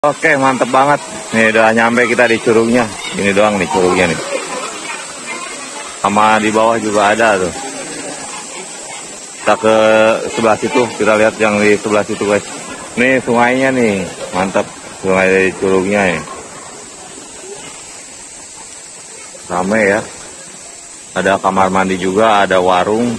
Oke, mantep banget. Nih udah nyampe kita di curugnya. Ini doang nih curugnya nih. Sama di bawah juga ada tuh. Kita ke sebelah situ, kita lihat yang di sebelah situ guys. Nih sungainya nih, mantap. Sungai dari curugnya ya. Rame ya. Ada kamar mandi juga, ada warung.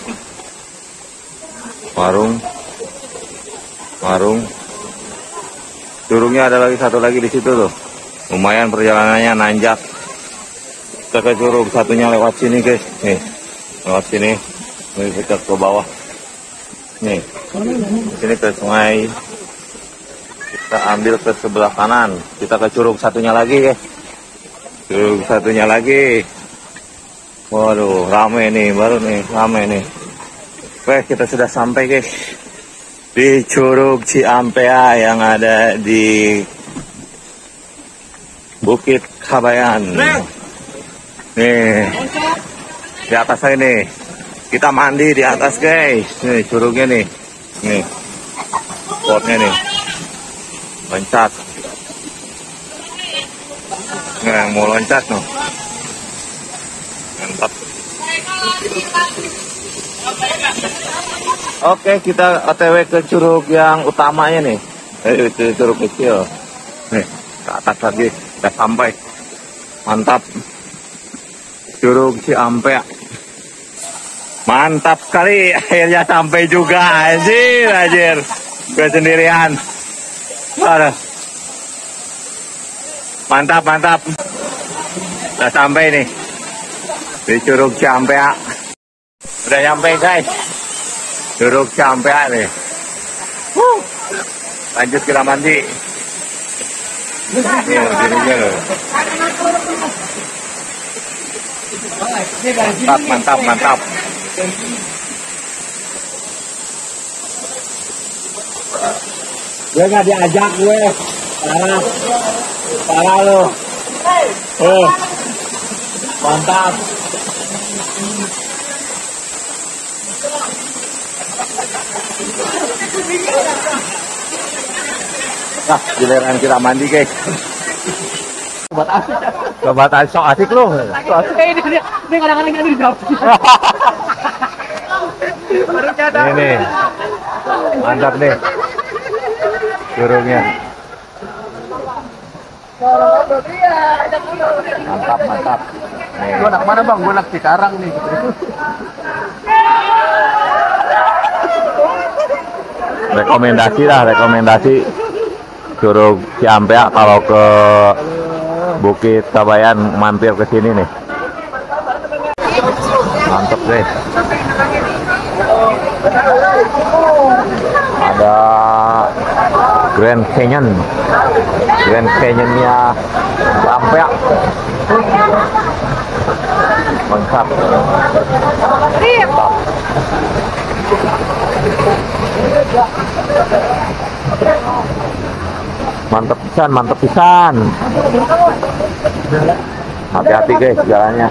Curugnya ada lagi satu lagi di situ tuh. Lumayan perjalanannya nanjak. Kita ke curug satunya lewat sini guys. Nih, lewat sini. Nih kita ke bawah. Nih, sini ke sungai. Kita ambil ke sebelah kanan. Kita ke curug satunya lagi guys. Curug satunya lagi. Waduh, rame nih, baru nih, rame nih. Oke, kita sudah sampai guys. Di Curug Ciampea yang ada di Bukit Kabayan. Nih, di atas saya nih. Kita mandi di atas guys. Nih curugnya nih. Nih, spotnya nih. Loncat. Nah, mau loncat nih. Mantap. Oke, kita OTW ke curug yang utamanya nih. Itu curug kecil. Nih, ke atas lagi. Udah sampai. Mantap. Curug Ciampea. Mantap sekali. Akhirnya sampai juga. Anjir. Gue sendirian. Aduh. Mantap. Udah sampai nih. Di Curug Ciampea. Udah nyampe guys. Curug Ciampea nih. Lanjut kita mandi. Curugnya loh. Mantap. Gue nggak diajak gue. Parah lo. Mantap. Nah, giliran kita mandi guys. Sobat asik so asik lo. Ini kadang-kadang ada di jawab. Ini mantap nih curugnya. Mantap. Nih. Gua anak mana bang? Gua anak Cikarang nih. Rekomendasi Curug Ciampea kalau ke Bukit Kabayan mampir ke sini nih. Mantap deh. Ada Grand Canyon-nya Ciampea. Mantap. Mantap pisan. Hati-hati guys jalannya.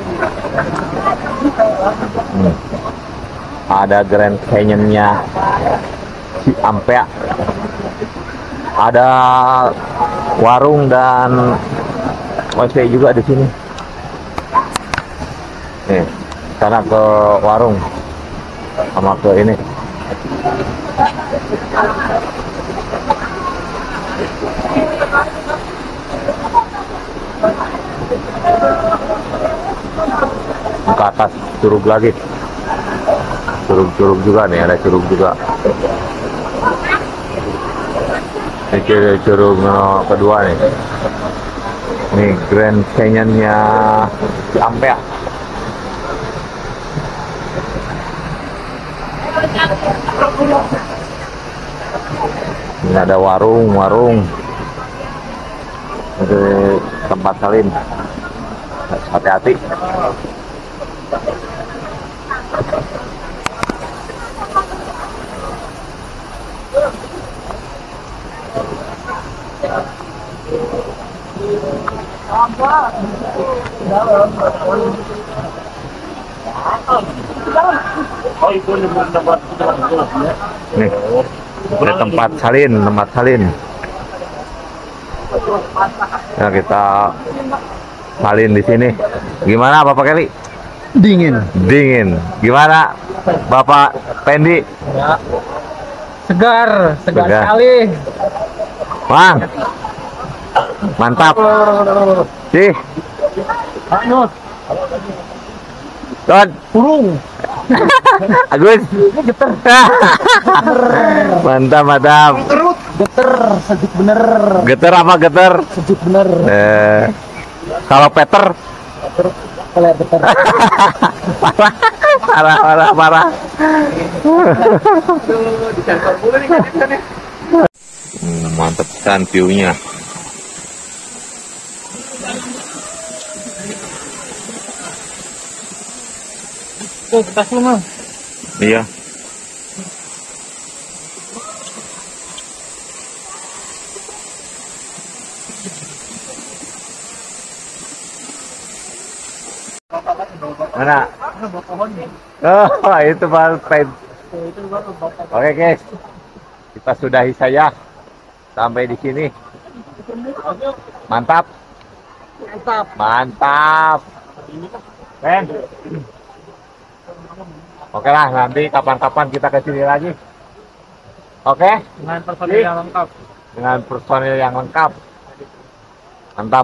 Ada Grand Canyon-nya Ciampea. Ada warung dan WC juga di sini. Nih, sana ke warung sama ke ini. Ke atas curug lagi. Curug juga nih, ada curug juga. Ini curug kedua nih. Ini Grand Canyon-nya Ciampea. Ini ada warung. Ini tempat salin. Hati-hati. Nih, ada tempat salin. Nah, kita salin di sini. Gimana Bapak Kelly? Dingin. Dingin. Gimana Bapak Pendi? Ya. Segar Segar. sekali. Bang, mantap. Sih, Anut, Don, burung. Agus. Mantap, mantap. Geter, sejuk bener. Geter apa geter? Sejuk bener. Kalau Peter, Kalau geter. parah, parah, parah. Mantap kan view-nya. Tuh, kita semua. Iya. Mana? Oh, itu baru pen. Oke guys, kita sudahi saja sampai di sini. Mantap, Mantap. mantap. Pen. Oke lah, nanti kapan-kapan kita ke sini lagi. Oke? Dengan personil yang lengkap. Dengan personil yang lengkap. Mantap.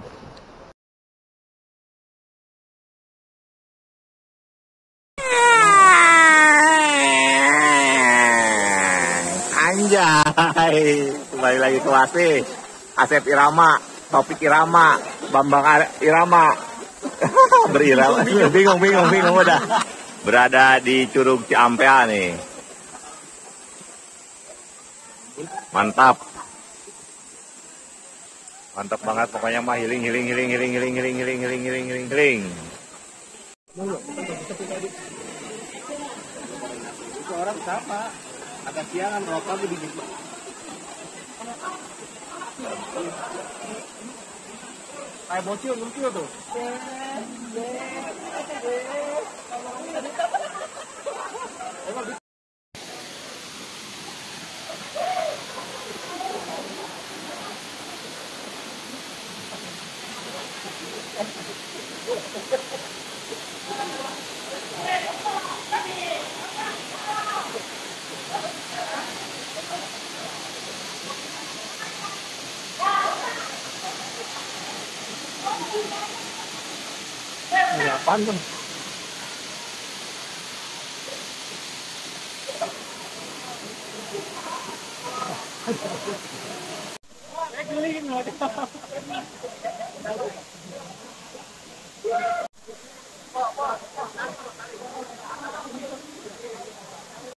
Anjay, kembali lagi ke Wasi. Asep Irama, Topik Irama, Bambang Irama. Berirama, bingung udah. Berada di Curug Ciampea nih. Mantap. Mantap banget pokoknya mah healing. Orang siapa? Agak siangan rokok di gigi. Kayak bocil tuh. Ini apaan tuh? Geli